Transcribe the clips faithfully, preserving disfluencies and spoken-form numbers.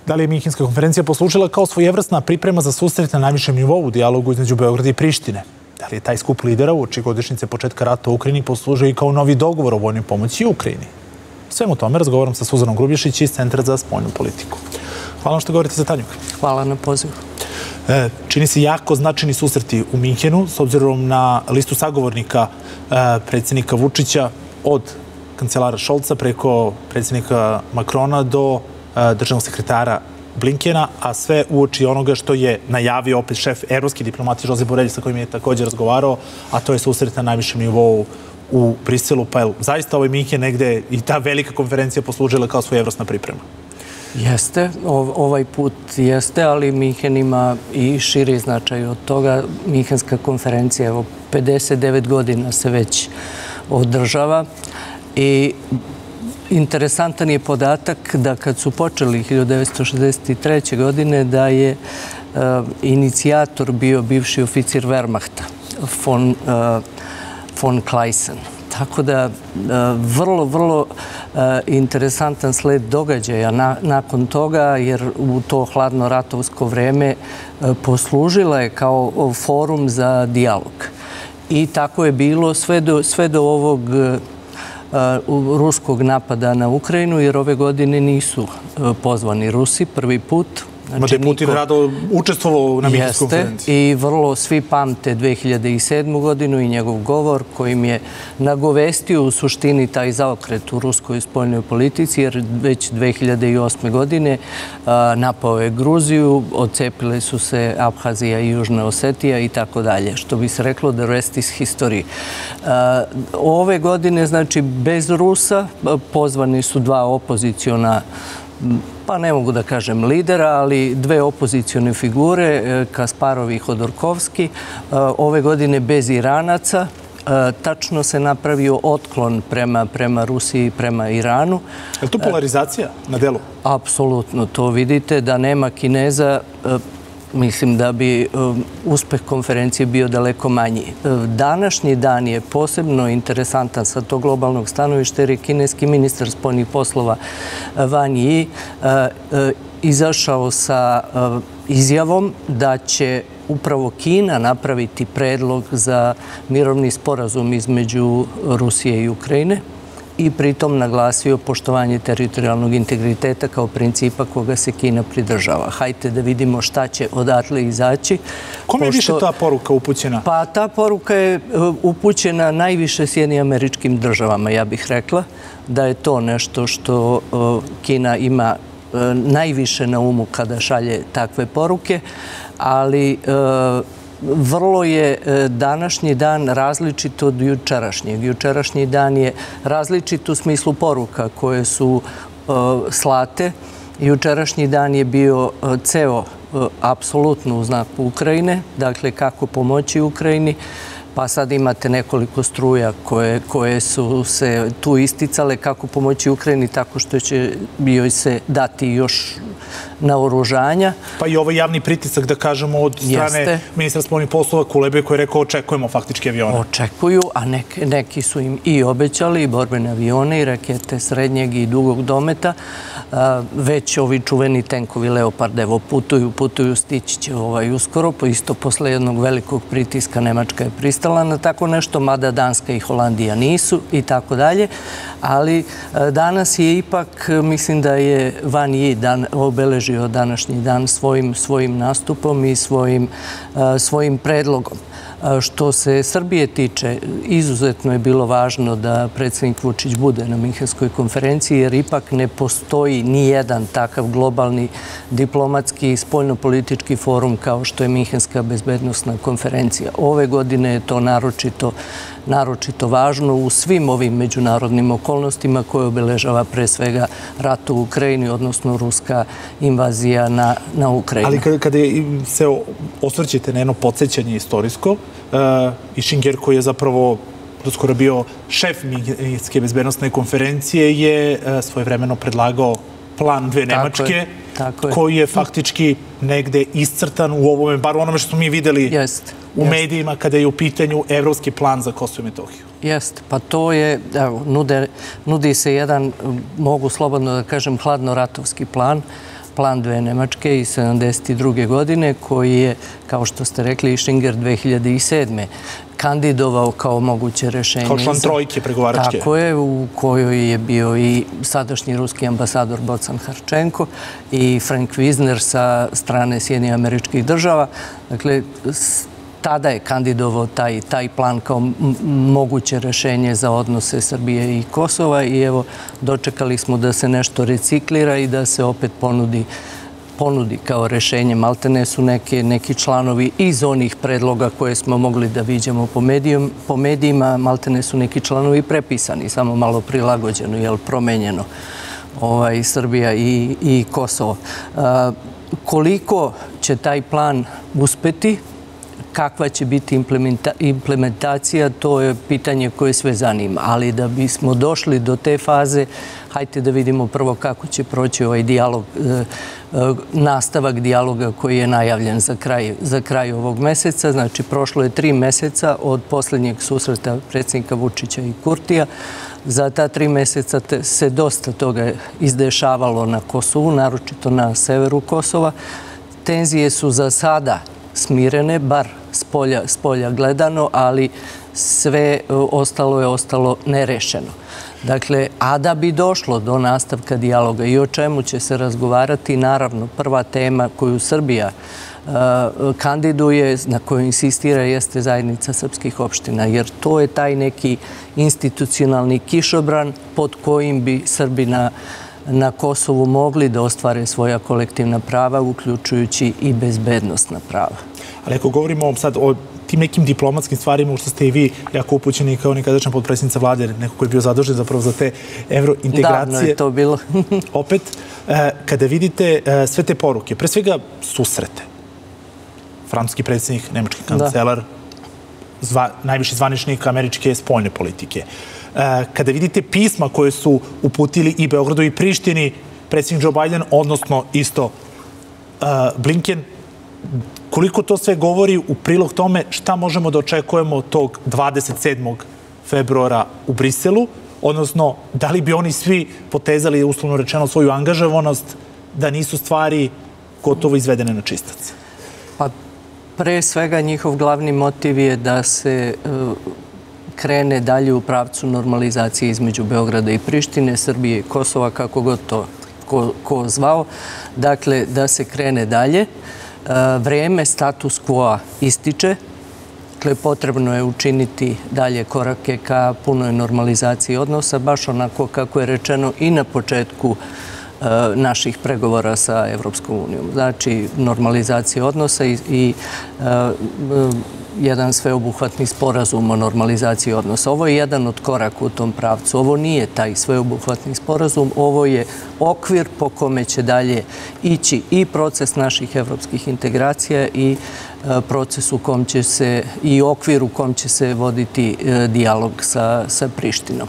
Da li je Minhenska konferencija poslužila kao svojevrsna priprema za susret na najvišem nivou u dijalogu između Beograda i Prištine? Da li je taj skup lidera uoči godišnjice početka rata u Ukrajini poslužio i kao novi dogovor o vojnoj pomoći Ukrajini? Svemu tome razgovaram sa Suzanom Grubješić iz Centra za spoljnu politiku. Hvala vam što govorite za Tanjuk. Hvala na pozivu. E, čini se jako značajni susreti u Minhenu s obzirom na listu sagovornika e, predsjednika Vučića od kancelara Šolca preko predsjednika Makrona do e, državnog sekretara Blinkena, a sve uoči onoga što je najavio opet šef evropski diplomati Josep Borrell, sa kojim je također razgovarao, a to je susret na najvišem nivou u Briselu. Pa je zaista ovaj Minhen negde i ta velika konferencija poslužila kao svojevrsna priprema? Jeste, ovaj put jeste, ali Minhen ima i širi značaj od toga. Minhenska konferencija, evo, pedeset devet godina se već održava i interesantan je podatak da kad su počeli hiljadu devetsto šezdeset treće. godine da je uh, inicijator bio bivši oficir Wehrmachta, von, uh, von Kleisen. Tako da vrlo, vrlo interesantan sled događaja nakon toga, jer u to hladno ratovsko vreme poslužila je kao forum za dijalog. I tako je bilo sve do, sve do ovog ruskog napada na Ukrajinu, jer ove godine nisu pozvani Rusi prvi put. Znači, je Putin rado učestvovao na Minhenskoj konferenciji. I vrlo svi pamte dve hiljade sedmu. godinu i njegov govor kojim je nagovestio u suštini taj zaokret u ruskoj spoljnoj politici, jer već dve hiljade osme. godine napao je Gruziju, odcepile su se Abhazija i Južna Osetija i tako dalje. Što bi se reklo, the rest is history. Ove godine, znači, bez Rusa pozvani su dva opoziciona, pa ne mogu da kažem lidera, ali dve opozicione figure, Kasparov i Hodorkovski. Ove godine bez Iranaca. Tačno se napravio otklon prema, prema Rusiji i prema Iranu. Je li to polarizacija na delu? Apsolutno. To vidite da nema Kineza. Mislim da bi uspeh konferencije bio daleko manji. Današnji dan je posebno interesantan sa tog globalnog stanovišta, jer je kineski ministar spoljnih poslova Wang Yi izašao sa izjavom da će upravo Kina napraviti predlog za mirovni sporazum između Rusije i Ukrajine i pritom naglasio poštovanje teritorijalnog integriteta kao principa koga se Kina pridržava. Hajde da vidimo šta će odatle izaći. Kome je više ta poruka upućena? Pa ta poruka je upućena najviše Sjedinjenim Američkim Državama, ja bih rekla, da je to nešto što Kina ima najviše na umu kada šalje takve poruke, ali vrlo je današnji dan različit od jučerašnjeg. Jučerašnji dan je različit u smislu poruka koje su slate. Jučerašnji dan je bio ceo apsolutno u znaku Ukrajine, dakle kako pomoći Ukrajini. Pa sad imate nekoliko struja koje, koje su se tu isticale kako pomoći Ukrajini tako što će joj se dati još naoružanja. Pa i ovaj javni pritisak, da kažemo, od strane Jeste. ministra spoljnih poslova Kulebe koji je rekao očekujemo faktički avione. Očekuju, a neki, neki su im i obećali i borbene avione i rakete srednjeg i dugog dometa. Već ovi čuveni tenkovi Leopard, evo, putuju, putuju, stići će ovaj uskoro, po isto posle jednog velikog pritiska Nemačka je pristala na tako nešto, mada Danska i Holandija nisu i tako dalje. Ali danas je ipak, mislim da je Wang Yi dan, obeležio današnji dan svojim, svojim nastupom i svojim, svojim predlogom. Što se Srbije tiče, izuzetno je bilo važno da predsjednik Vučić bude na Minhenskoj konferenciji, jer ipak ne postoji ni jedan takav globalni diplomatski i spoljnopolitički forum kao što je Minhenska bezbednosna konferencija. Ove godine je to naročito, naročito važno u svim ovim međunarodnim okolnostima koje obeležava pre svega rat u Ukrajini, odnosno ruska invazija na, na Ukrajinu. Ali kada, kada se osvrćete na jedno podsjećanje istorijsko, i Šinger, koji je zapravo doskoro bio šef Minhenske bezbednosne konferencije, je svojevremeno predlagao plan dve Nemačke, tako je, koji je faktički negde iscrtan u ovome, bar onome što smo mi videli jest, u jest. medijima kada je u pitanju evropski plan za Kosovo i Metohiju. Jeste, pa to je, evo, nude, nudi se jedan, mogu slobodno da kažem, hladno-ratovski plan plan dve Nemačke iz sedamdeset druge godine, koji je, kao što ste rekli, Ischinger dve hiljade sedme kandidovao kao moguće rešenje. Kao član trojke pregovaračke. Tako je, u kojoj je bio i sadašnji ruski ambasador Bocan Harčenko i Frank Wisner sa strane Sjedinjenih Američkih Država. Dakle, tada je kandidovao taj, taj plan kao moguće rešenje za odnose Srbije i Kosova i evo, dočekali smo da se nešto reciklira i da se opet ponudi ponudi kao rešenje. Maltene su neke, neki članovi iz onih predloga koje smo mogli da viđamo po, medijum, po medijima, maltene su neki članovi prepisani, samo malo prilagođeno, jel, promenjeno ovaj, Srbija i, i Kosovo. A, koliko će taj plan uspeti, kakva će biti implementa, implementacija, to je pitanje koje sve zanima. Ali da bismo došli do te faze, hajde da vidimo prvo kako će proći ovaj dijalog, e, e, nastavak dijaloga koji je najavljen za kraj, za kraj ovog meseca. Znači, prošlo je tri meseca od posljednjeg susreta predsjednika Vučića i Kurtija. Za ta tri meseca se dosta toga izdešavalo na Kosovu, naročito na severu Kosova. Tenzije su za sada smirene, bar spolja, spolja gledano, ali sve ostalo je ostalo nerešeno. Dakle, a da bi došlo do nastavka dijaloga i o čemu će se razgovarati, naravno, prva tema koju Srbija uh, kandiduje, na koju insistira, jeste zajednica srpskih opština, jer to je taj neki institucionalni kišobran pod kojim bi Srbi na na Kosovu mogli da ostvare svoja kolektivna prava, uključujući i bezbednostna prava. Ali ako govorimo sad o tim nekim diplomatskim stvarima, u što ste i vi jako upućeni kao nekadašnja potpredsjednica vlade, neko koji je bio zadužen zapravo za te evrointegracije. Davno je to bilo. Opet, kada vidite sve te poruke, pre svega susrete, francuski predsjednik, nemački kancelar, zva, najviši zvaničnik američke spoljne politike. Kada vidite pisma koje su uputili i Beogradu i Prištini, predsjednik Joe Biden, odnosno isto Blinken, koliko to sve govori u prilog tome šta možemo da očekujemo tog dvadeset sedmog februara u Briselu, odnosno da li bi oni svi potezali, uslovno rečeno, svoju angažovanost da nisu stvari gotovo izvedene na čistac? Pa, pre svega njihov glavni motiv je da se krene dalje u pravcu normalizacije između Beograda i Prištine, Srbije i Kosova, kako god to ko, ko zvao. Dakle, da se krene dalje. Vreme status quo ističe. Dakle, potrebno je učiniti dalje korake ka punoj normalizaciji odnosa, baš onako kako je rečeno i na početku naših pregovora sa Evropskom unijom. Znači, normalizacija odnosa i, i uh, jedan sveobuhvatni sporazum o normalizaciji odnosa. Ovo je jedan od koraka u tom pravcu. Ovo nije taj sveobuhvatni sporazum, ovo je okvir po kome će dalje ići i proces naših evropskih integracija i uh, proces u kom će se, i okvir u kom će se voditi uh, dijalog sa, sa Prištinom.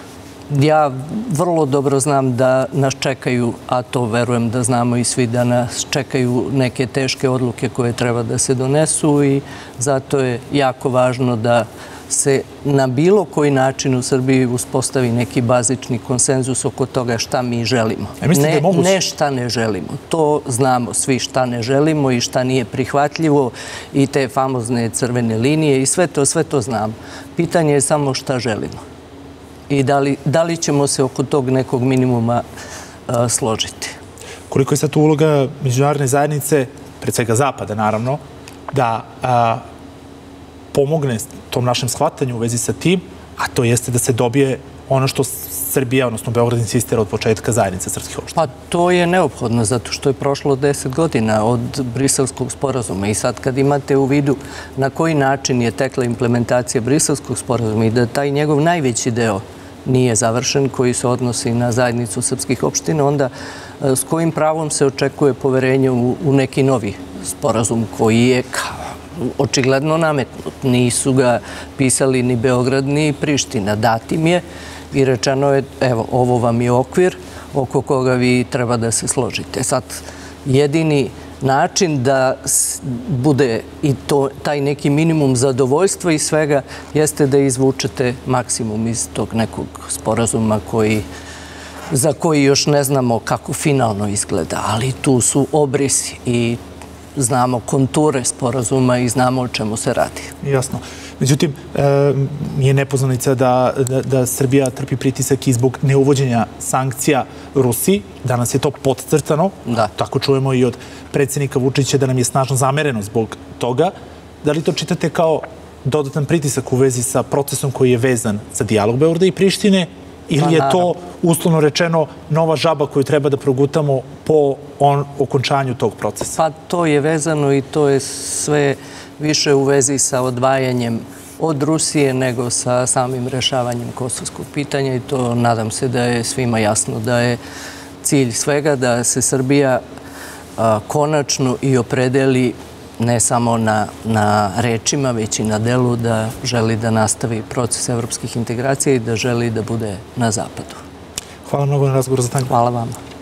Ja vrlo dobro znam da nas čekaju, a to verujem da znamo i svi, da nas čekaju neke teške odluke koje treba da se donesu i zato je jako važno da se na bilo koji način u Srbiji uspostavi neki bazični konsenzus oko toga šta mi želimo. Ne, ne šta ne želimo. To znamo svi šta ne želimo i šta nije prihvatljivo i te famozne crvene linije i sve to, sve to znamo. Pitanje je samo šta želimo. I da li, da li ćemo se oko tog nekog minimuma a, složiti. Koliko je sad uloga međunarodne zajednice, pred svega Zapada naravno, da a, pomogne tom našem shvatanju u vezi sa tim, a to jeste da se dobije ono što Srbija, odnosno Beograd, insistira od početka zajednice srpskih opština? Pa to je neophodno, zato što je prošlo deset godina od Briselskog sporazuma i sad kad imate u vidu na koji način je tekla implementacija Briselskog sporazuma i da taj njegov najveći deo nije završen, koji se odnosi na zajednicu srpskih opština, onda s kojim pravom se očekuje poverenje u, u neki novi sporazum koji je kao očigledno nametnut. Nisu ga pisali ni Beograd ni Priština. Datim je i rečeno je, evo, ovo vam je okvir oko koga vi treba da se složite. Sad, jedini način da bude i to, taj neki minimum zadovoljstva i svega jeste da izvučete maksimum iz tog nekog sporazuma koji za koji još ne znamo kako finalno izgleda, ali tu su obrisi i znamo konture sporazuma i znamo o čemu se radi. Jasno. Međutim, nije nepoznanica da Srbija trpi pritisak i zbog neuvođenja sankcija Rusiji. Danas je to podcrtano. Tako čujemo i od predsjednika Vučića da nam je snažno zamereno zbog toga. Da li to čitate kao dodatan pritisak u vezi sa procesom koji je vezan za dijalog Beograda i Prištine, ili je to, uslovno rečeno, nova žaba koju treba da progutamo po okončanju tog procesa? Pa to je vezano i to je sve više u vezi sa odvajanjem od Rusije nego sa samim rešavanjem kosovskog pitanja i to nadam se da je svima jasno da je cilj svega da se Srbija konačno i opredeli ne samo na rečima, već i na delu da želi da nastavi proces evropskih integracija i da želi da bude na zapadu. Hvala mnogo na razgovoru za Tanju. Hvala vama.